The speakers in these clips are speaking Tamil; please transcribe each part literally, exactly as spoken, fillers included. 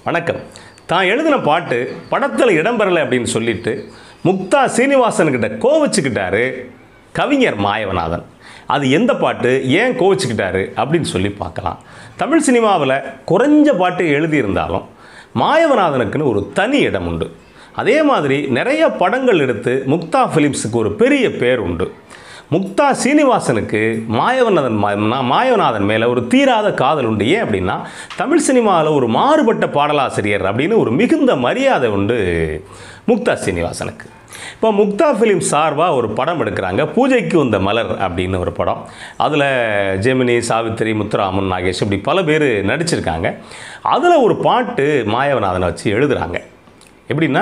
வணக்கம். தான் எழுதின பாட்டு படத்தில் இடம்பெறலை அப்படின்னு சொல்லிட்டு முக்தா சீனிவாசன்கிட்ட கோவிச்சுக்கிட்டாரு கவிஞர் மாயவநாதன். அது எந்த பாட்டு, ஏன் கோவிச்சுக்கிட்டாரு அப்படின்னு சொல்லி பார்க்கலாம். தமிழ் சினிமாவில் குறைஞ்ச பாட்டு எழுதியிருந்தாலும் மாயவநாதனுக்குன்னு ஒரு தனி இடம் உண்டு. அதே மாதிரி நிறைய படங்கள் எடுத்து முக்தா ஃபிலிம்ஸுக்கு ஒரு பெரிய பேர் உண்டு. முக்தா சீனிவாசனுக்கு மாயவநாதன் மாயவநாதன் மேலே ஒரு தீராத காதல் உண்டு. ஏன் அப்படின்னா தமிழ் சினிமாவில் ஒரு மாறுபட்ட பாடலாசிரியர் அப்படின்னு ஒரு மிகுந்த மரியாதை உண்டு முக்தா சீனிவாசனுக்கு. இப்போ முக்தா ஃபிலிம் சார்பாக ஒரு படம் எடுக்கிறாங்க, பூஜைக்கு வந்த மலர் அப்படின்னு ஒரு படம். அதில் ஜெமினி, சாவித்திரி, முத்துராமன், நாகேஷ் இப்படி பல பேர் நடிச்சிருக்காங்க. அதில் ஒரு பாட்டு மாயவநாதனை வச்சு எழுதுகிறாங்க. எப்படின்னா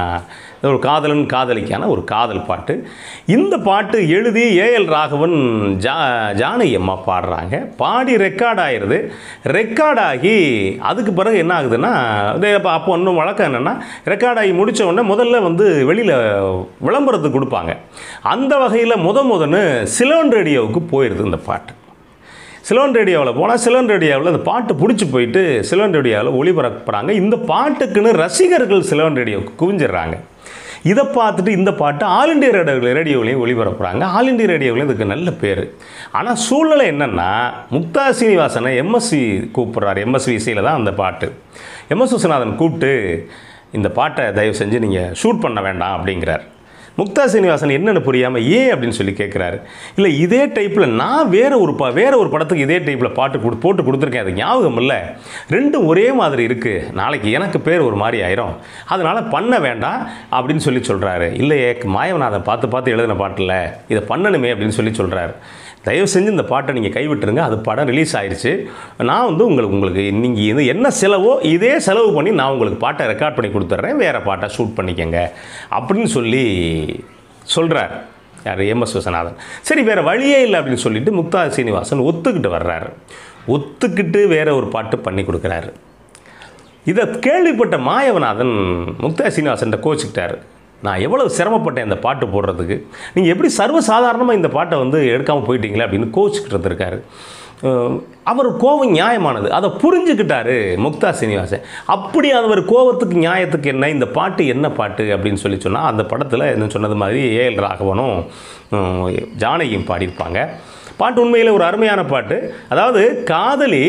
ஒரு காதலன் காதலிக்கான ஒரு காதல் பாட்டு. இந்த பாட்டு எழுதி ஏஎல் ராகவன் ஜா ஜானகி அம்மா பாடுறாங்க. பாடி ரெக்கார்ட் ஆகிடுது. ரெக்கார்ட் ஆகி அதுக்கு பிறகு என்ன ஆகுதுன்னா, அப்போ இன்னும் வழக்கம் என்னென்னா, ரெக்கார்ட் ஆகி முடித்த உடனே முதல்ல வந்து வெளியில் விளம்பரத்துக்கு கொடுப்பாங்க. அந்த வகையில் முத முதன்னு சிலோன் ரேடியோவுக்கு போயிடுது இந்த பாட்டு. சிலோன் ரேடியோவில் போனால் சிலோன் ரேடியோவில் அந்த பாட்டு பிடிச்சி போயிட்டு சிலோன் ரேடியோவில் ஒளிபரப்புறாங்க. இந்த பாட்டுக்குன்னு ரசிகர்கள் சிலோன் ரேடியோவுக்கு குவிஞ்சிடுறாங்க. இதை பார்த்துட்டு இந்த பாட்டு ஆல் இண்டியா ரேடியோ ரேடியோவிலையும் ஒளிபரப்புகிறாங்க. ஆல் இண்டியா ரேடியோவிலையும் இதுக்கு நல்ல பேர். ஆனால் சூழ்நிலை என்னென்னா, முக்தா சீனிவாசனை எம்எஸ்வி கூப்பிட்றாரு. எம்எஸ்வி இசையில் தான் அந்த பாட்டு. எம்எஸ் விஸ்வநாதன் கூப்பிட்டு இந்த பாட்டை தயவு செஞ்சு நீங்கள் ஷூட் பண்ண வேண்டாம் அப்படிங்கிறார். முக்தா சீனிவாசன் என்னென்னு புரியாமல் ஏன் அப்படின்னு சொல்லி கேட்குறாரு. இல்லை, இதே டைப்பில் நான் வேறு ஒரு பா வேறு ஒரு படத்துக்கு இதே டைப்பில் பாட்டு கொடு போட்டு கொடுத்துருக்கேன், அது ஞாபகம் இல்லை, ரெண்டும் ஒரே மாதிரி இருக்குது, நாளைக்கு எனக்கு பேர் ஒரு மாதிரி ஆயிரும், அதனால் பண்ண வேண்டாம் அப்படின்னு சொல்லி சொல்கிறாரு. இல்லையே, மாயவநாதன் பார்த்து பார்த்து எழுதின பாட்டில் இதை பண்ணணுமே அப்படின்னு சொல்லி சொல்கிறாரு. தயவு செஞ்சு இந்த பாட்டை நீங்கள் கைவிட்டுருங்க, அது படம் ரிலீஸ் ஆயிடுச்சு, நான் வந்து உங்களுக்கு உங்களுக்கு நீங்கள் இது என்ன செலவோ இதே செலவு பண்ணி நான் உங்களுக்கு பாட்டை ரெக்கார்ட் பண்ணி கொடுத்துட்றேன், வேறு பாட்டை ஷூட் பண்ணிக்கங்க அப்படின்னு சொல்லி சொல்கிறார். யார்? எம்எஸ் விஸ்வநாதன். சரி, வேறு வழியே இல்லை அப்படின்னு சொல்லிட்டு முக்தா சீனிவாசன் ஒத்துக்கிட்டு வர்றாரு. ஒத்துக்கிட்டு வேறு ஒரு பாட்டு பண்ணி கொடுக்குறாரு. இதை கேள்விப்பட்ட மாயவநாதன் முக்தா சீனிவாசன் கோச்சிக்கிட்டார். நான் எவ்வளோ சிரமப்பட்டேன் இந்த பாட்டு போடுறதுக்கு, நீங்கள் எப்படி சர்வசாதாரணமாக இந்த பாட்டை வந்து எடுக்காமல் போயிட்டீங்களே அப்படின்னு கோச்சிக்கிட்டு இருக்காரு. அவர் கோபம் நியாயமானது, அதை புரிஞ்சுக்கிட்டாரு முக்தா சீனிவாசன். அப்படி அவர் கோபத்துக்கு நியாயத்துக்கு என்ன, இந்த பாட்டு என்ன பாட்டு அப்படின்னு சொல்லி சொன்னால், அந்த படத்தில் என்ன சொன்னது மாதிரி ஏஎல் ராகவனும் ஜானகியும் பாடியிருப்பாங்க. பாட்டு உண்மையில் ஒரு அருமையான பாட்டு. அதாவது காதலி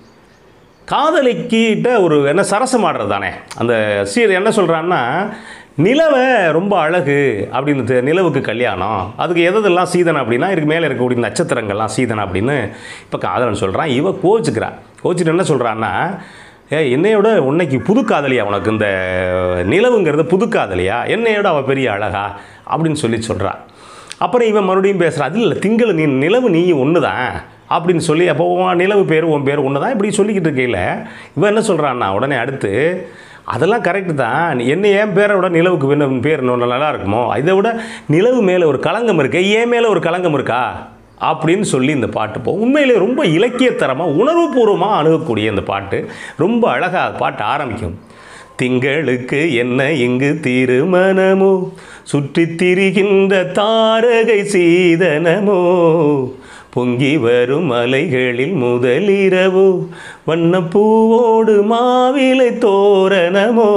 காதலிக்கிட்ட ஒரு என்ன சரசம் ஆடுறது தானே. அந்த சீர் என்ன சொல்கிறான்னா, நிலவை ரொம்ப அழகு அப்படின்னு, நிலவுக்கு கல்யாணம், அதுக்கு எதெல்லாம் சீதனம் அப்படின்னா இதுக்கு மேலே இருக்கக்கூடிய நட்சத்திரங்கள்லாம் சீதனம் அப்படின்னு இப்போ காதலன் சொல்கிறான். இவ கோச்சிக்கிறா. கோச்சிட்டு என்ன சொல்கிறான்னா, ஏ என்னையோட உன்னைக்கு புது காதலியா, உனக்கு இந்த நிலவுங்கிறது புது காதலியா, என்னையோட அவள் பெரிய அழகா அப்படின்னு சொல்லி சொல்கிறா. அப்புறம் இவன் மறுபடியும் பேசுகிறான், அது இல்லை, திங்கள் நீ நிலவு நீ ஒன்று தான் அப்படின்னு சொல்லி, அப்போ நிலவு பேர் உன் பேர் ஒன்று தான் இப்படி சொல்லிக்கிட்டு இருக்கையில் இவன் என்ன சொல்கிறான்னா, உடனே அடுத்து அதெல்லாம் கரெக்டு தான், என்ன என் பேரை விட நிலவுக்கு வேணும் பேர் நல்லா இருக்குமோ, இதை விட நிலவு மேலே ஒரு களங்கம் இருக்கு, ஏன் மேலே ஒரு களங்கம் இருக்கா அப்படின்னு சொல்லி இந்த பாட்டு போகும். உண்மையிலே ரொம்ப இலக்கியத்தரமாக உணர்வுபூர்வமாக அணுகக்கூடிய இந்த பாட்டு ரொம்ப அழகாக பாட்டு ஆரம்பிக்கும். திங்களுக்கு என்ன இங்கு திருமணமோ, சுற்றி திரிகின்ற தாரகை சீதனமோ, பொங்கி வரும் அலைகளில் முதலிரவோ, வண்ணப்பூவோடு மாவிலை தோரணமோ.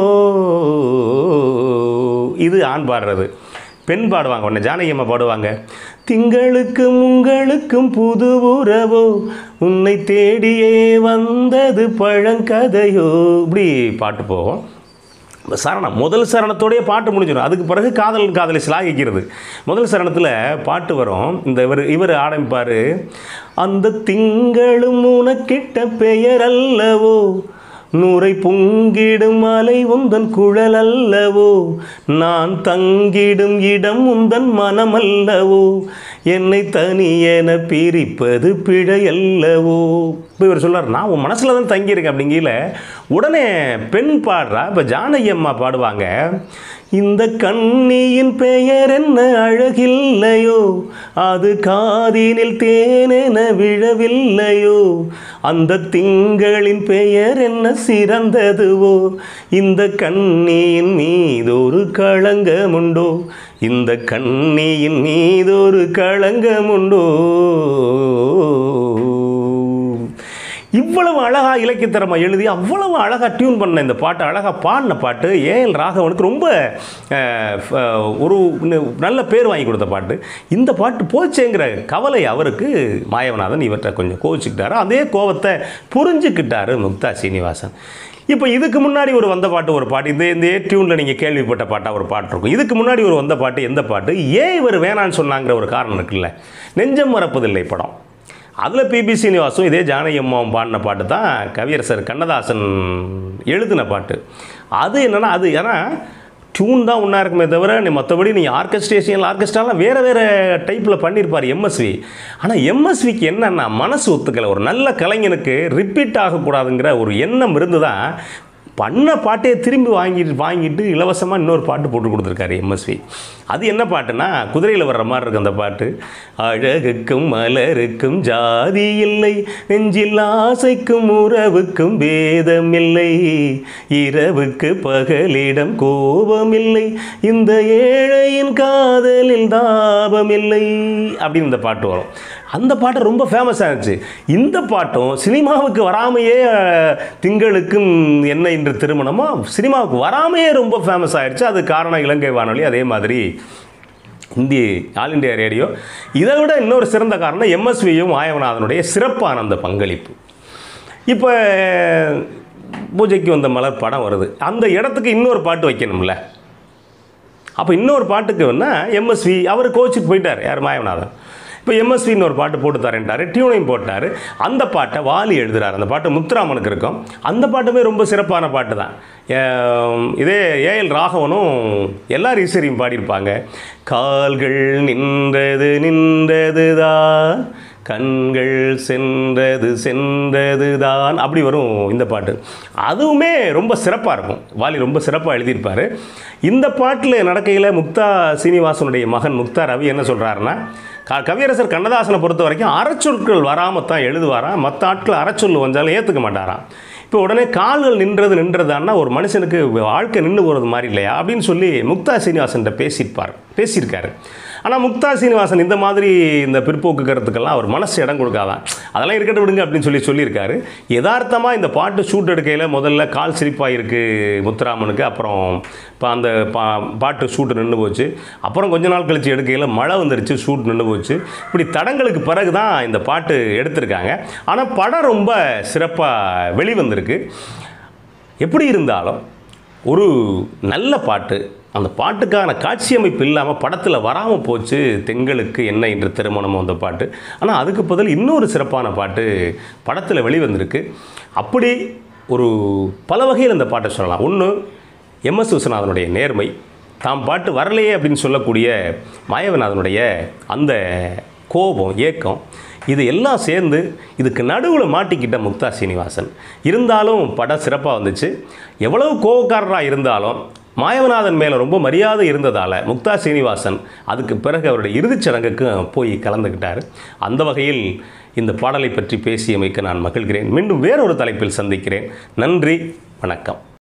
இது ஆண் பாடுறது. பெண் பாடுவாங்க, உடனே ஜானகி அம்மா பாடுவாங்க. திங்களுக்கும் உங்களுக்கும் புது உறவோ, உன்னை தேடியே வந்தது பழங்கதையோ, இப்படி பாட்டு போகும். சரணம் முதல் சரணத்தோடைய பாட்டு முடிஞ்சிடும். அதுக்கு பிறகு காதல் காதலை சிலாகிக்கிறது. முதல் சரணத்தில் பாட்டு வரும். இந்த இவர் இவர் ஆரம்பிப்பார், அந்த திங்களும் உனக்கிட்ட பெயர் அல்லவோ, நூரை பொங்கிடும் அலை உந்தன் குழல் அல்லவோ, நான் தங்கிடும் இடம் உந்தன் மனம் அல்லவோ, என்னை தனியென பிரிப்பது பிழை அல்லவோ. இப்போ இவர் சொல்கிறார், நான் உன் மனசில் தான் தங்கியிருக்கேன் அப்படிங்கல. உடனே பெண் பாடுறா. இப்போ ஜானகி அம்மா பாடுவாங்க, இந்த கண்ணியின் பெயர் என்ன அழகில்லையோ, அது காதினில் தேனென விழவில்லையோ, அந்த திங்களின் பெயர் என்ன சிறந்ததுவோ, இந்த கண்ணியின் மீதொரு களங்கமுண்டோ, இந்த கண்ணியின் மீதொரு களங்கமுண்டோ. இவ்வளவு இவ்வளவு அழகாக இலக்கியத்தரமாக எழுதி அவ்வளவு அழகாக டியூன் பண்ண இந்த பாட்டு, அழகாக பாடின பாட்டு ஏஎல் ராகவனுக்கு ரொம்ப ஒரு நல்ல பேர் வாங்கி கொடுத்த பாட்டு. இந்த பாட்டு போச்சேங்கிற கவலை அவருக்கு மாயவநாதன் இவற்றை கொஞ்சம் கோவிச்சுக்கிட்டாரு. அதே கோவத்தை புரிஞ்சுக்கிட்டாரு முக்தா சீனிவாசன். இப்போ இதுக்கு முன்னாடி ஒரு வந்த பாட்டு ஒரு பாட்டு இந்த இந்த டியூனில் நீங்கள் கேள்விப்பட்ட பாட்டாக ஒரு பாட்டு இருக்கும். இதுக்கு முன்னாடி ஒரு வந்த பாட்டு எந்த பாட்டு, ஏன் இவர் வேணான்னு சொன்னாங்கிற ஒரு காரணம் இருக்குல்ல, நெஞ்சம் மறப்பதில்லை படம். அதில் பிபி சீனிவாசும் இதே ஜானகி அம்மாவும் பாடின பாட்டு தான் கவியரசர் கண்ணதாசன் எழுதின பாட்டு. அது என்னென்னா, அது ஏன்னா டியூன் தான் ஒன்றா இருக்குமே தவிர நீ மற்றபடி நீங்கள் ஆர்கெஸ்ட்ரேஷன் ஆர்கெஸ்ட்ராலாம் வேறு வேறு டைப்பில் பண்ணியிருப்பார் எம்எஸ்வி. ஆனால் எம்எஸ்விக்கு என்னென்னா மனசு ஒத்துக்கலை. ஒரு நல்ல கலைஞனுக்கு ரிப்பீட் ஆகக்கூடாதுங்கிற ஒரு எண்ணம் இருந்து தான் பண்ண பாட்டே திரும்பி வாங்கிட்டு வாங்கிட்டு இலவசமாக இன்னொரு பாட்டு போட்டு கொடுத்துருக்காரு எம்எஸ்வி. அது என்ன பாட்டுன்னா, குதிரையில் வர்ற மாதிரி இருக்குது அந்த பாட்டு. அழகுக்கும் மலருக்கும் ஜாதி இல்லை, நெஞ்சில் ஆசைக்கும் உறவுக்கும் பேதம் இல்லை, இரவுக்கு பகலிடம் கோபம் இல்லை, இந்த ஏழையின் காதலில் தாபம் இல்லை அப்படின்னு இந்த பாட்டு வரும். அந்த பாட்டு ரொம்ப ஃபேமஸ் ஆகிடுச்சு. இந்த பாட்டும் சினிமாவுக்கு வராமையே திங்களுக்கும் என்ன இன்று திருமணமோ சினிமாவுக்கு வராமையே ரொம்ப ஃபேமஸ் ஆகிடுச்சு. அது காரணம் இலங்கை வானொலி. அதே மாதிரி இந்திய ஆல் இண்டியா ரேடியோ. இதை விட இன்னொரு சிறந்த காரணம் எம்எஸ்வியும் மாயவநாதனுடைய சிறப்பான அந்த பங்களிப்பு. இப்போ பூஜைக்கு வந்த மலர் படம் வருது, அந்த இடத்துக்கு இன்னொரு பாட்டு வைக்கணும்ல. அப்போ இன்னொரு பாட்டுக்கு வேணால் எம்எஸ்வி அவர் கோச்சிட்டு போயிட்டார், யார் மாயவநாதன். இப்போ எம்எஸ்வின்னு ஒரு பாட்டு போட்டு தரேன்ட்டார், டியூனையும் போட்டார். அந்த பாட்டை வாலி எழுதுகிறார். அந்த பாட்டு முத்துராமனுக்கு இருக்கும். அந்த பாட்டுமே ரொம்ப சிறப்பான பாட்டு தான். இதே ஏஎல் ராகவனும் எல்லாரும் ஈஸ்வரியும் பாடியிருப்பாங்க. கால்கள் நின்றது நின்றது தான், கண்கள் சென்றது சென்றது தான், அப்படி வரும் இந்த பாட்டு. அதுவுமே ரொம்ப சிறப்பாக இருக்கும். வாலி ரொம்ப சிறப்பாக எழுதியிருப்பார். இந்த பாட்டில் நடக்கையில் முக்தா சீனிவாசனுடைய மகன் முக்தா ரவி என்ன சொல்கிறாருன்னா, கவியரசர் கண்ணதாசனை பொறுத்த வரைக்கும் அறச்சொற்கள் வராமல் தான் எழுதுவாராம். மற்ற ஆட்கள் அறச்சொல் வந்தாலும் ஏற்றுக்க மாட்டாராம். இப்போ உடனே கால்கள் நின்றது நின்றதான்னா ஒரு மனுஷனுக்கு வாழ்க்கை நின்று போகிறது மாதிரி இல்லையா அப்படின்னு சொல்லி முக்தா சீனிவாசன்கிட்ட பேசியிருப்பார் பேசியிருக்காரு. ஆனால் முக்தா சீனிவாசன் இந்த மாதிரி இந்த பிற்போக்கு கருத்துக்கெல்லாம் அவர் மனசு இடம் கொடுக்காதான், அதெல்லாம் இருக்கட்டும் விடுங்க அப்படின்னு சொல்லி சொல்லியிருக்காரு. யதார்த்தமாக இந்த பாட்டு ஷூட் எடுக்கையில் முதல்ல கால் சிரிப்பாக இருக்குது முத்துராமனுக்கு. அப்புறம் இப்போ அந்த பா பாட்டு ஷூட்டு நின்று போச்சு. அப்புறம் கொஞ்ச நாள் கழித்து எடுக்கையில் மழை வந்துருச்சு, ஷூட் நின்று போச்சு. இப்படி தடங்களுக்கு பிறகு தான் இந்த பாட்டு எடுத்திருக்காங்க. ஆனால் படம் ரொம்ப சிறப்பாக வெளிவந்திருக்கு. எப்படி இருந்தாலும் ஒரு நல்ல பாட்டு, அந்த பாட்டுக்கான காட்சி அமைப்பு இல்லாமல் படத்தில் வராமல் போச்சு தெங்களுக்கு என்ன இன்று திருமணம் அந்த பாட்டு. ஆனால் அதுக்கு பதில் இன்னொரு சிறப்பான பாட்டு படத்தில் வெளிவந்திருக்கு. அப்படி ஒரு பல வகையில் இந்த பாட்டை சொல்லலாம். ஒன்று எம்எஸ் விஸ்வநாதனுடைய நேர்மை, தாம் பாட்டு வரலையே அப்படின்னு சொல்லக்கூடிய மாயவநாதனுடைய அந்த கோபம், ஏக்கம், இது எல்லாம் சேர்ந்து இதுக்கு நடுவில் மாட்டிக்கிட்ட முக்தா சீனிவாசன். இருந்தாலும் படம் சிறப்பாக வந்துச்சு. எவ்வளவு கோபக்காரராக இருந்தாலும் மாயவநாதன் மேலே ரொம்ப மரியாதை இருந்ததால் முக்தா சீனிவாசன் அதுக்கு பிறகு அவருடைய இறுதிச் சடங்குக்கு போய் கலந்துக்கிட்டார். அந்த வகையில் இந்த பாடலை பற்றி பேசியமைக்கு நான் மகிழ்கிறேன். மீண்டும் வேறொரு தலைப்பில் சந்திக்கிறேன். நன்றி, வணக்கம்.